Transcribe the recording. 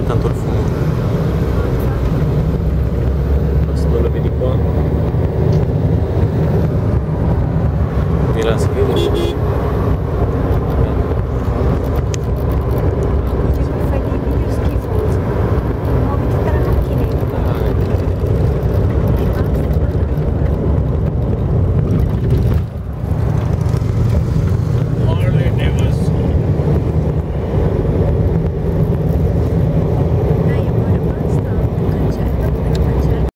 tanto il fumo. Questo lo vedi qua. Di là si vede.